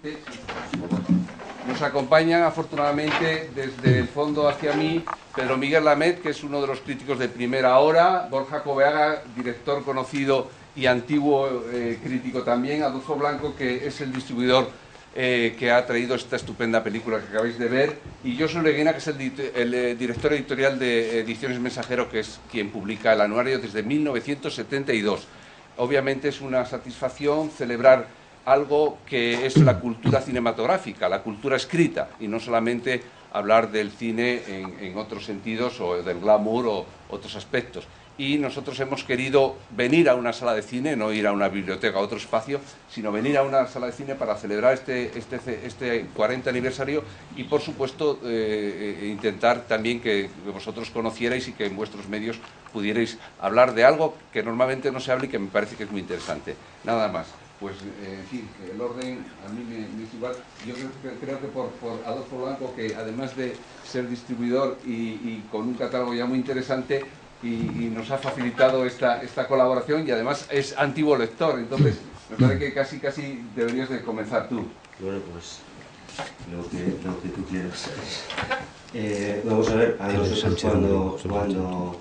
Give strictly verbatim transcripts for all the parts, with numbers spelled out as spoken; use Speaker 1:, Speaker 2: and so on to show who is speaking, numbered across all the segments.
Speaker 1: Nos acompañan afortunadamente desde el fondo hacia mí Pedro Miguel Lamet, que es uno de los críticos de primera hora, Borja Coveaga, director conocido y antiguo eh, crítico también, Adolfo Blanco, que es el distribuidor eh, que ha traído esta estupenda película que acabáis de ver, y Josu Leguina, que es el, el eh, director editorial de Ediciones Mensajero, que es quien publica el anuario desde mil novecientos setenta y dos. Obviamente es una satisfacción celebrar algo que es la cultura cinematográfica, la cultura escrita, y no solamente hablar del cine en, en otros sentidos, o del glamour o otros aspectos. Y nosotros hemos querido venir a una sala de cine, no ir a una biblioteca, a otro espacio, sino venir a una sala de cine para celebrar este, este, este cuarenta aniversario y, por supuesto, eh, intentar también que vosotros conocierais y que en vuestros medios pudierais hablar de algo que normalmente no se habla y que me parece que es muy interesante. Nada más. Pues, eh, en fin, el orden a mí me, me es igual. Yo creo que, creo que por, por Adolfo Blanco, que además de ser distribuidor y, y con un catálogo ya muy interesante, y, y nos ha facilitado esta, esta colaboración, y además es antiguo lector, entonces me parece que casi casi deberías de comenzar tú.
Speaker 2: Bueno, pues lo que, lo que tú quieras. Eh, vamos a ver, a nosotros cuando, cuando,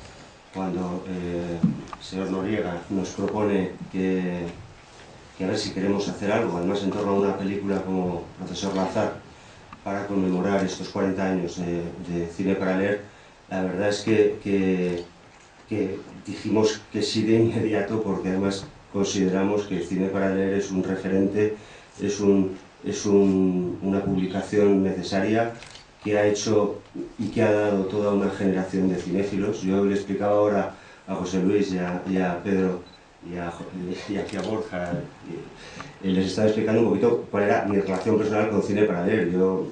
Speaker 2: cuando eh, el señor Noriega nos propone que, que a ver si queremos hacer algo, además en torno a una película como Profesor Lazar, para conmemorar estos cuarenta años de, de cine para leer, la verdad es que, que, que dijimos que sí de inmediato, porque además consideramos que el cine para leer es un referente, es, un, es un, una publicación necesaria que ha hecho y que ha dado toda una generación de cinéfilos. Yo le explicaba ahora a José Luis y a, y a Pedro y, a, y aquí a Borja, y, y les estaba explicando un poquito cuál era mi relación personal con cine para leer. Yo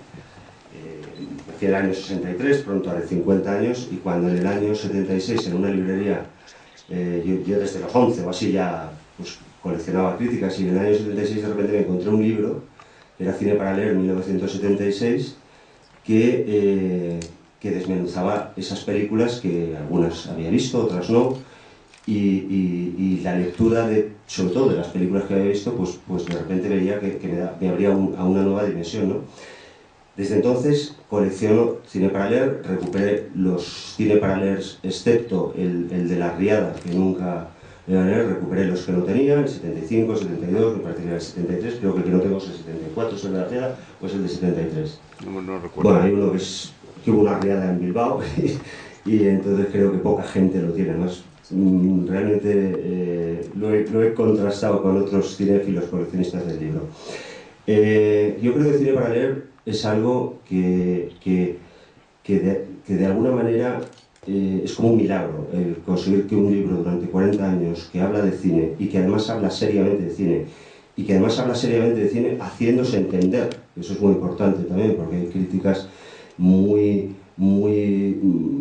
Speaker 2: en el año sesenta y tres, pronto haré cincuenta años, y cuando en el año setenta y seis en una librería, eh, yo, yo desde los once o así ya pues, coleccionaba críticas, y en el año setenta y seis de repente me encontré un libro, que era Cine para leer, en mil novecientos setenta y seis, que, eh, que desmenuzaba esas películas que algunas había visto, otras no, y, y, y la lectura, de, sobre todo de las películas que había visto, pues, pues de repente veía que, que me, da, me abría un, a una nueva dimensión, ¿no? Desde entonces colecciono cine para leer, recuperé los cine para leer, excepto el, el de La Riada, que nunca me iba a leer, recuperé los que no tenía, el setenta y cinco, setenta y dos, me parece que era el setenta y tres, creo que el que no tengo es el setenta y cuatro, es el de La Riada, o es el de setenta y tres.
Speaker 1: No, no recuerdo.
Speaker 2: Bueno, hay uno que, es, que hubo una riada en Bilbao, y, y entonces creo que poca gente lo tiene, más. Realmente eh, lo, he, lo he contrastado con otros cinéfilos coleccionistas del libro. Eh, yo creo que el cine para leer es algo que, que, que, de, que de alguna manera eh, es como un milagro, el conseguir que un libro durante cuarenta años que habla de cine y que además habla seriamente de cine y que además habla seriamente de cine haciéndose entender, eso es muy importante también, porque hay críticas muy, muy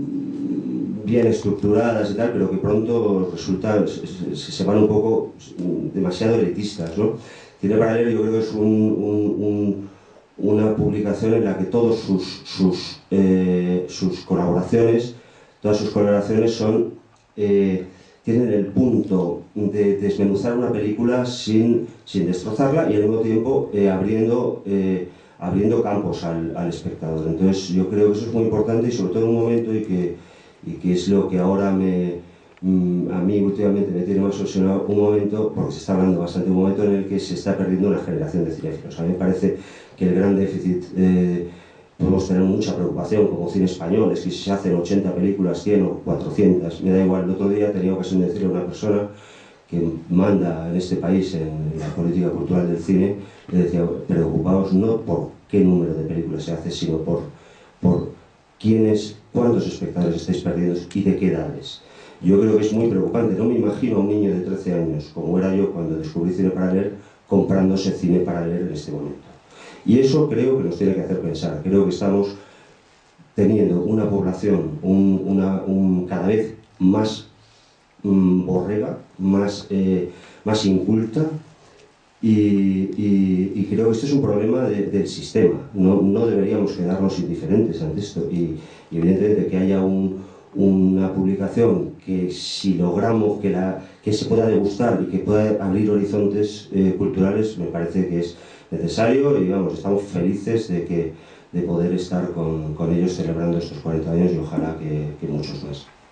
Speaker 2: bien estructuradas y tal, pero que pronto resulta, se, se van un poco demasiado elitistas, ¿no? Cine para leer yo creo que es un, un, un una publicación en la que todos sus, sus, eh, sus colaboraciones, todas sus colaboraciones son, eh, tienen el punto de desmenuzar una película sin, sin destrozarla y al mismo tiempo eh, abriendo, eh, abriendo campos al, al espectador. Entonces yo creo que eso es muy importante, y sobre todo en un momento y que, y que es lo que ahora me, mm, a mí últimamente me tiene más obsesionado, un momento, porque se está hablando bastante, un momento en el que se está perdiendo una generación de cinéfilos. A mí me parece que el gran déficit, eh, podemos tener mucha preocupación como cine español, es que si se hacen ochenta películas, cien o cuatrocientas, me da igual. El otro día tenía ocasión de decirle a una persona que manda en este país en la política cultural del cine, le decía, preocupaos no por qué número de películas se hace, sino por, por quiénes, cuántos espectadores estáis perdiendo y de qué edades. Yo creo que es muy preocupante. No me imagino a un niño de trece años, como era yo cuando descubrí cine para leer, comprándose cine para leer en este momento. Y eso creo que nos tiene que hacer pensar. Creo que estamos teniendo una población un, una, un, cada vez más um, borrega, más, eh, más inculta, y, y, y creo que este es un problema de, del sistema. No, no deberíamos quedarnos indiferentes ante esto. Y, y evidentemente que haya un, una publicación que, si logramos que, la, que se pueda degustar y que pueda abrir horizontes eh, culturales, me parece que es necesario y vamos, estamos felices de, que, de poder estar con, con ellos celebrando estos cuarenta años y ojalá que, que muchos más.